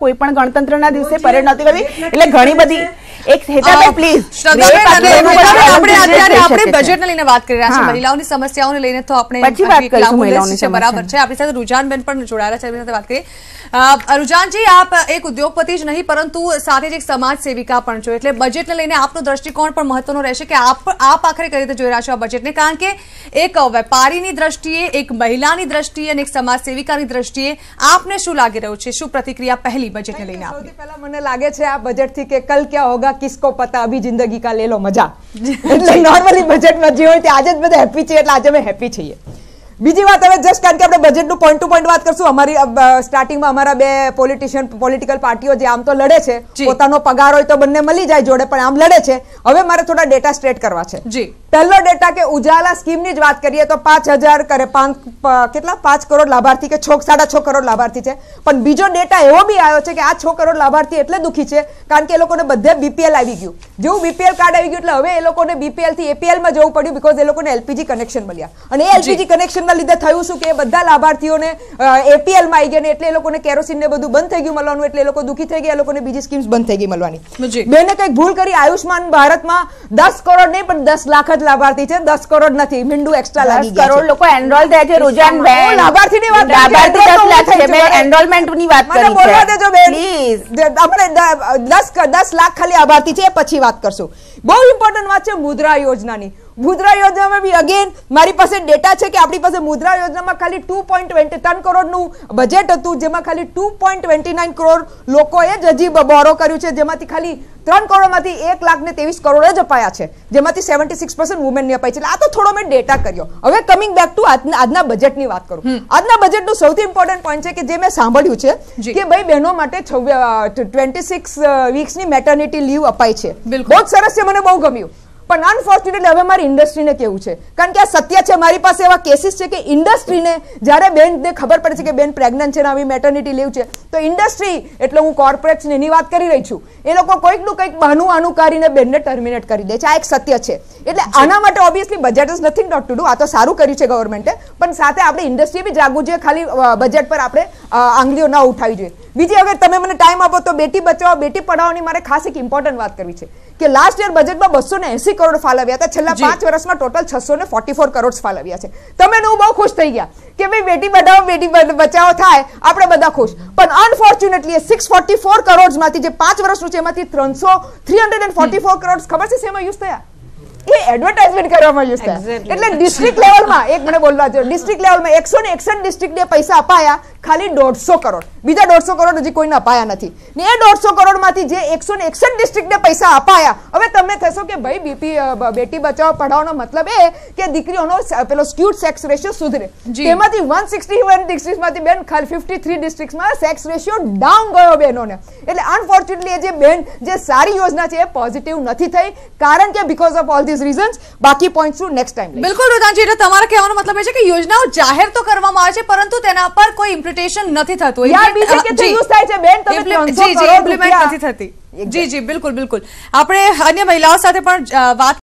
કોઈ પણ ગણતંત્રના દિવસે પરેડ નહોતી કરવી. એટલે ઘણી બધી એક હેતાબેન પ્લીઝ આપણે બજેટને લઈને વાત કરી રહ્યા છીએ, મહિલાઓની સમસ્યાઓને લઈને તો આપણે પછી વાત કરીશું મહિલાઓની સમસ્યા. બરાબર છે. આપણી સાથે રુઝાનબેન પણ જોડાયેલા છે, એમની સાથે વાત કરીએ. રુઝાનજી, આપ એક ઉદ્યોગપતિ જ નહીં પરંતુ સાથે જ એક સમાજ સેવિકા પણ છો, એટલે બજેટને લઈને આપનો દ્રષ્ટિકોણ પણ મહત્વનો રહેશે કે આપ આખરે કઈ રીતે જોઈ રહ્યા છો આ બજેટને, કારણ કે એક વેપારીની દ્રષ્ટિએ, એક મહિલાની દ્રષ્ટિએ અને એક સમાજ સેવિકાની દ્રષ્ટિએ આપને શું લાગી રહ્યું છે? શું પ્રતિક્રિયા પહેલી બજેટને લઈને? સૌથી પહેલા મને લાગે છે આ બજેટથી કે કલ ક્યાં હોગા કિસકો પતા, અભી જિંદગી કા લે લો મજા. એટલે નોર્મલી બજેટમાં જે હોય તે આજે જ બધા હેપી છે, એટલે આજે અમે હેપી છીએ. બીજી વાત, હવે જસ્ટ કારણ કે આપણે બજેટનું પોઈન્ટ ટુ પોઈન્ટ વાત કરશું. અમારી સ્ટાર્ટિંગમાં અમારા બે પોલિટિકલ પાર્ટીઓ જે આમ તો લડે છે, પોતાનો પગાર હોય તો બંને મળી જાય જોડે, પણ આમ લડે છે. હવે મારે થોડા ડેટા સ્ટ્રેટ કરવા છે. પહેલો ડેટા કે ઉજાલા સ્કીમની જ વાત કરીએ તો 5,000 કરે, કેટલા 5 કરોડ લાભાર્થી કે 6.5 કરોડ લાભાર્થી છે. પણ બીજો ડેટા એવો બી આવ્યો છે કે આ 6 કરોડ લાભાર્થી એટલે દુઃખી છે કારણ કે એ લોકોને બધે બીપીએલ આવી ગયું. જેવું બીપીએલ કાર્ડ આવી ગયું એટલે હવે એ લોકોને બીપીએલ થી એપીએલ માં જવું પડ્યું, બીકોઝ એ લોકોને એલપીજી કનેક્શન મળ્યા. અને એ એલપીજી કનેક્શન ના લીધે થયું શું કે એ બધા લાભાર્થીઓને એપીએલ માં આવી ગયા, એટલે એ લોકોને કેરોસીન ને બધું બંધ થઈ ગયું મળવાનું, એટલે એ લોકો દુઃખી થઈ ગયા, એ લોકોને બીજી સ્કીમ્સ બંધ થઈ ગઈ મળવાની. બેને કંઈક ભૂલ કરી. આયુષ્માન ભારતમાં 10 કરોડ નહીં પણ 10 લાખ જ લાભાર્થી છે, 10 કરોડ નથી. મીંડું એક્સ્ટ્રા લાગી ગયા, 10 કરોડ લોકો એનરોલ થયા છે. રુઝાનબેન, લાભાર્થીની વાત, લાભાર્થી 10 લાખ છે. મેં એનરોલમેન્ટની વાત કરી છે, બોલવા દેજો બેન પ્લીઝ. આપણે 10 લાખ ખાલી લાભાર્થી છે, પછી વાત કરશું. બહુ ઇમ્પોર્ટન્ટ વાત છે મુદ્રા યોજનાની. મુદ્રા યોજનામાં બી અગેન મારી પાસે ડેટા છે કે આપણી પાસે મુદ્રા યોજનામાં ખાલી 2.23 કરોડનું બજેટ હતું, જેમાં ખાલી 2.29 કરોડ લોકોએ જ હજી બોરો કર્યું છે, જેમાંથી ખાલી 3 કરોડમાંથી 1,23,000 કરોડ જ અપાયા છે, જેમાંથી 76% વુમેનને અપાય છે. એટલે આ તો થોડો મેં ડેટા કર્યો. હવે કમિંગ બેક ટુ આજના બજેટની વાત કરું. આજના બજેટનું સૌથી ઇમ્પોર્ટન્ટ પોઈન્ટ છે કે જે મેં સાંભળ્યું છે કે ભાઈ બહેનો માટે 26 વીક્સની મેટર્નિટી લીવ અપાય છે. બહુ જ સરસ છે, મને બહુ ગમ્યું. પણ અનફોર્ચ્યુનેટલી હવે મારી ઇન્ડસ્ટ્રીને કેવું છે, કારણ કે આ સત્ય છે, મારી પાસે એવા કેસીસ છે કે ઇન્ડસ્ટ્રીને જ્યારે બેનને ખબર પડે છે કે બેન પ્રેગ્નન્ટ છે ને આવી મેટર્નિટી લીવ છે, તો ઇન્ડસ્ટ્રી એટલે હું કોર્પોરેટ્સ એની વાત કરી રહી છું, એ લોકો કોઈકનું કંઈક બહાનું કરીને બેનને ટર્મિનેટ કરી દે છે. આ એક સત્ય છે. એટલે આના માટે obviously budget is nothing not to do. આ તો સારું કર્યું છે ગવર્મેન્ટે, પણ સાથે આપણે ઇન્ડસ્ટ્રી બી જાગવું જોઈએ. ખાલી બજેટ પર આપણે આંગળીઓ ના ઉઠાવી જોઈએ. બીજી, અગર તમે મને ટાઈમ આપો તો બેટી બચાવો બેટી પઢાઓની મારે ખાસ એક ઇમ્પોર્ટન્ટ વાત કરવી છે કે લાસ્ટ યર બજેટમાં 280 કરોડ ફાળવ્યા હતા, છેલ્લા 5 વર્ષમાં ટોટલ 644 કરોડ ફાળવ્યા છે. તમે હું બહુ ખુશ થઈ ગયા કે ભાઈ બેટી બચાવો બેટી બચાવો થાય, આપણે બધા ખુશ. પણ અનફોર્ચ્યુનેટલી 644 કરોડમાંથી જે 5 વર્ષનું છે એમાંથી 344 કરોડ ખબર છે શેમાં યુઝ થયા? એ એડવર્ટાઇઝમેન્ટ કરવામાં યુઝ થયા. એટલે ડિસ્ટ્રિક્ટ લેવલમાં એક મને બોલવા દો, ડિસ્ટ્રિક્ટ લેવલમાં 161 ડિસ્ટ્રિક્ટને પૈસા અપાયા ખાલી 150 કરોડ. બીજા 150 કરોડ હજી કોઈને અપાયા નથી. ને એ 150 કરોડમાંથી જે 161 ડિસ્ટ્રિક્ટને પૈસા અપાયા, હવે તમને થશો કે ભાઈ બેટી બચાવો પઢાઓનો મતલબ એ કે દીકરીઓનો પેલો સ્ક્યુડ સેક્સ રેશિયો સુધરે. તેમાંથી 161 ડિસ્ટ્રિક્ટમાંથી બેન ખાલી 53 ડિસ્ટ્રિક્ટમાં સેક્સ રેશિયો ડાઉન ગયો બહેનોને. એટલે અનફોર્ચ્યુનેટલી એ જે બેન જે સારી યોજના છે એ પોઝિટિવ નથી થઈ, કારણ કે બીકોઝ ઓફ ઓલ રીઝન્સ. બાકી પોઈન્ટ્સ નેક્સ્ટ ટાઈમ. બિલકુલ રુઝાનજી, એટલે તમારો કહેવાનો મતલબ એ છે કે યોજનાઓ જાહેર તો કરવામાં આવે છે પરંતુ તેના પર કોઈ ઇમ્પ્લિમેન્ટેશન નથી થતું. ઇમ્પ્લિમેન્ટ નથી થતી. જી જી બિલકુલ બિલકુલ. આપણે અન્ય મહિલાઓ સાથે પણ વાત